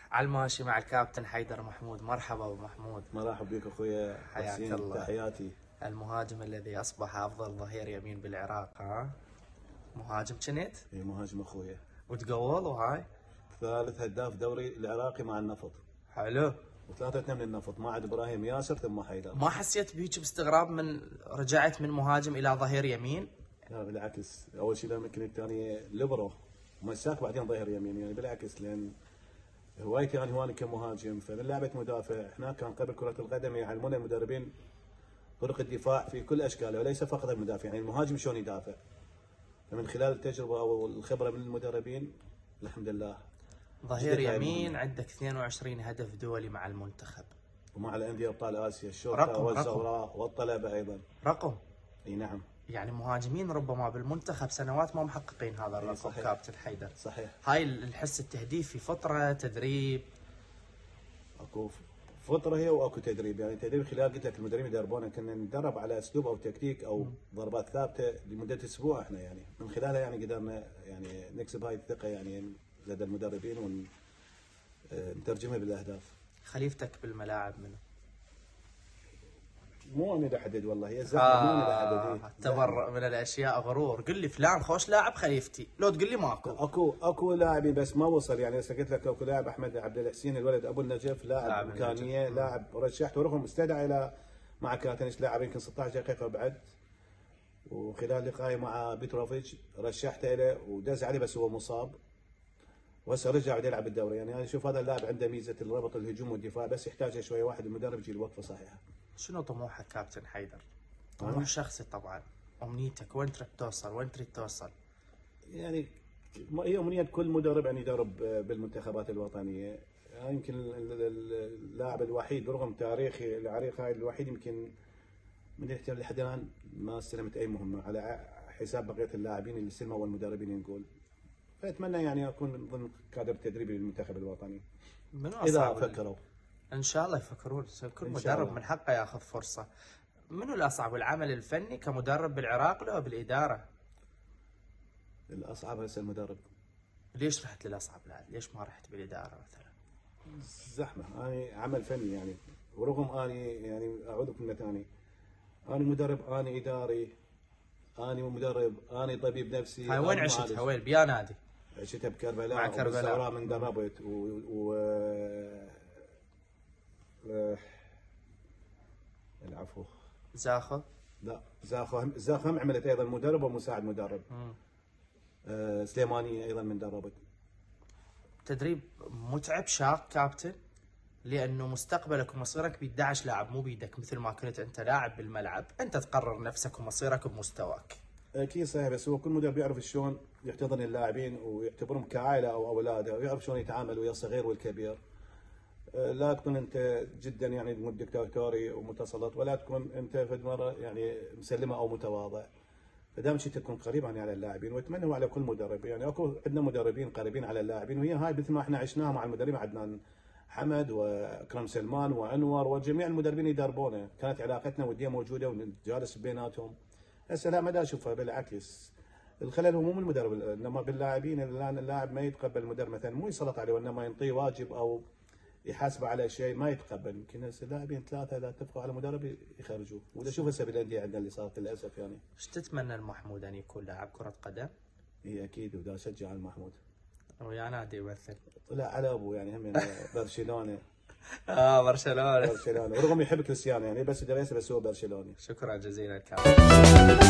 على الماشي مع الكابتن حيدر محمود. مرحبا ابو محمود. مرحبا بك اخويا، حياك الله. تحياتي. المهاجم الذي اصبح افضل ظهير يمين بالعراق، ها؟ مهاجم كنت؟ اي مهاجم اخويا، وتقول وهاي؟ ثالث هداف دوري العراقي مع النفط. حلو. وثلاثة من النفط مع ابراهيم ياسر ثم حيدر. ما حسيت بهيك باستغراب من رجعت من مهاجم الى ظهير يمين؟ لا بالعكس، اول شيء لما كنت ثاني ليبرو مساك بعدين ظهير يمين، يعني بالعكس لان هوايتي انا هواني كمهاجم، فمن لعبه مدافع احنا كان قبل كره القدم يعلمونا المدربين طرق الدفاع في كل اشكاله وليس فقط المدافع، يعني المهاجم شلون يدافع. فمن خلال التجربه او الخبره من المدربين الحمد لله. ظهير يمين عندك 22 هدف دولي مع المنتخب ومع الانديه ابطال اسيا الشرطه والزوراء والطلبه ايضا. رقم. اي نعم. يعني مهاجمين ربما بالمنتخب سنوات ما محققين هذا الرقم. صحيح. كابتن حيدر صحيح. هاي الحس التهديفي فتره تدريب؟ اكو فتره هي واكو تدريب، يعني تدريب خلال قلت لك المدربين يدربونا كنا ندرب على اسلوب او تكتيك او ضربات ثابته لمده اسبوع، احنا يعني من خلالها يعني قدرنا يعني نكسب هاي الثقه يعني لدى المدربين ونترجمها بالاهداف. خليفتك بالملاعب منه؟ مو انا اللي احدد والله، هي الزحمه مو انا اللي احدد. تبرأ من الاشياء غرور. قل لي فلان خوش لاعب خليفتي، لو تقول لي ماكو. اكو لاعبين بس ما وصل، يعني هسه قلت لك اكو لاعب احمد عبد الحسين الولد ابو النجف، لاعب امكانيه، لاعب رشحته رغم استدعى الى مع كاتنش لاعب يمكن 16 دقيقه بعد، وخلال لقائي مع بيتروفيتش رشحته له ودز عليه بس هو مصاب، وهسه رجع بده يلعب الدوري. يعني انا اشوف هذا اللاعب عنده ميزه الربط الهجوم والدفاع، بس يحتاج شويه واحد المدرب يجي الوقفه صحيحه. شنو طموحك كابتن حيدر؟ طموح شخصي طبعا، امنيتك وين تريد توصل؟ وين تريد توصل؟ يعني هي امنيه كل مدرب ان يدرب بالمنتخبات الوطنيه. يمكن اللاعب الوحيد رغم تاريخي العريق هاي الوحيد يمكن من الاحتلال لحد الان ما استلمت اي مهمه على حساب بقيه اللاعبين اللي استلموا والمدربين نقول. فاتمنى يعني اكون ضمن كادر تدريبي للمنتخب الوطني اذا فكروا. ان شاء الله يفكرون. كل مدرب من حقه ياخذ فرصه. منو الاصعب، العمل الفني كمدرب بالعراق لو بالاداره؟ الاصعب هسه المدرب. ليش رحت للاصعب الان؟ ليش ما رحت بالاداره مثلا؟ زحمه. انا عمل فني يعني، ورغم اني يعني اعوذ بكلمه ثاني، انا مدرب، انا اداري، انا مدرب، انا طبيب نفسي. هاي وين عشتها؟ وين؟ بيا نادي؟ عشتها بكربلاء. مع كربلاء من دربت العفو. زاخو؟ لا زاخو هم عملت ايضا مدرب ومساعد مدرب. سليمانيه ايضا من دربت. تدريب متعب شاق كابتن، لانه مستقبلك ومصيرك بيد 11 لاعب مو بيدك مثل ما كنت انت لاعب بالملعب، انت تقرر نفسك ومصيرك بمستواك. اكيد صحيح، بس هو كل مدرب يعرف شلون يحتضن اللاعبين ويعتبرهم كعائله او اولاده، ويعرف شلون يتعامل ويا الصغير والكبير. لا تكون انت جدا يعني دكتاتوري ومتسلط، ولا تكون انت في مره يعني مسلمه او متواضع. فدائما شيء تكون قريب يعني على اللاعبين، واتمنى على كل مدرب. يعني اكو عندنا مدربين قريبين على اللاعبين، وهي هاي مثل ما احنا عشناها مع المدربين عدنان حمد واكرم سلمان وانور وجميع المدربين يدربونا، كانت علاقتنا وديه موجوده ونجالس بيناتهم. هسه لا، ما دا اشوفها، بالعكس الخلل هو مو من المدرب انما باللاعبين. اللاعب ما يتقبل المدرب مثلا مو يسلط عليه، وانما ينطيه واجب او يحاسبه على شيء ما يتقبل. يمكن هسه لاعبين ثلاثه اذا اتفقوا على مدرب يخرجوه، وده شوف هسه بالانديه عندنا اللي صارت للاسف. يعني ايش تتمنى المحمود ان يكون لاعب كره قدم؟ اي اكيد، ودا اشجع المحمود ويا نادي يمثل. طلع على ابوه يعني هم برشلونه. برشلونه. ورغم يحب كريستيانو يعني، بس دريسه بس هو برشلوني. شكرا جزيلا كابتن.